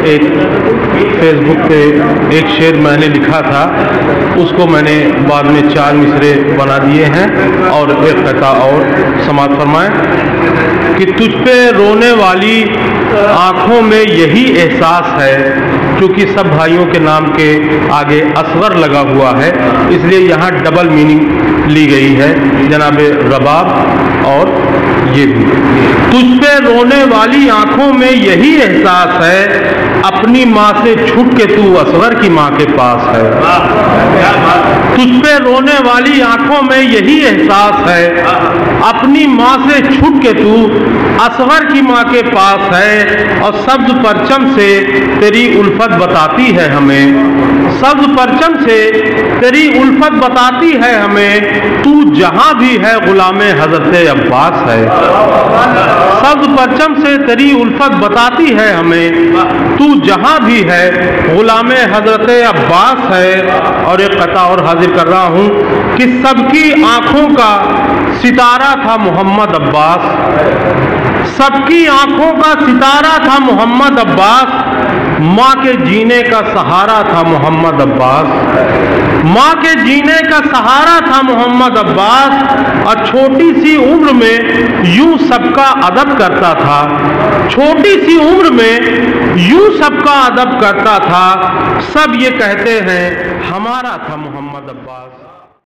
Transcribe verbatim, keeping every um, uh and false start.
ایک فیس بک پہ ایک شعر میں نے لکھا تھا، اس کو میں نے بعد میں چار مصرے بنا دیے ہیں اور ایک قطعہ اور سماعت فرمائیں کہ تجھ پہ رونے والی آنکھوں میں یہی احساس ہے، کیونکہ سب بھائیوں کے نام کے آگے اصغر لگا ہوا ہے اس لیے یہاں ڈبل میننگ لی گئی ہے جناب رباب اور یہ بھی۔ تجھ پہ رونے والی آنکھوں میں یہی احساس ہے، اپنی ماں سے چھٹ کے تو اصغر کی ماں کے پاس ہے۔ تجھ پہ رونے والی آنکھوں میں یہی احساس ہے، اپنی ماں سے چھٹ کے تو اصغر کی ماں کے پاس ہے، اور سبز پرچم سے تیری الفت بتاتی ہے ہمیں، سبز پرچم سے تیری الفت بتاتی ہے ہمیں، تو جہاں بھی ہے غلام حضرت عباس ہے۔ سبز پرچم سے تیری الفت بتاتی ہے ہمیں، تو جہاں بھی ہے غلام حضرت عباس ہے۔ اور ایک قطعہ اور حاضر کر رہا ہوں کہ سب کی آنکھوں کا ستارہ تھا محمد عباس، سب کی آنکھوں کا ستارہ تھا محمد عباس، ماں کے جینے کا سہارا تھا محمد عباس، ماں کے جینے کا سہارا تھا محمد عباس، اور چھوٹی سی عمر میں یوں سب کا ادب کرتا تھا، چھوٹی سی عمر میں یوں سب کا ادب کرتا تھا، سب یہ کہتے ہیں ہمارا تھا محمد عباس۔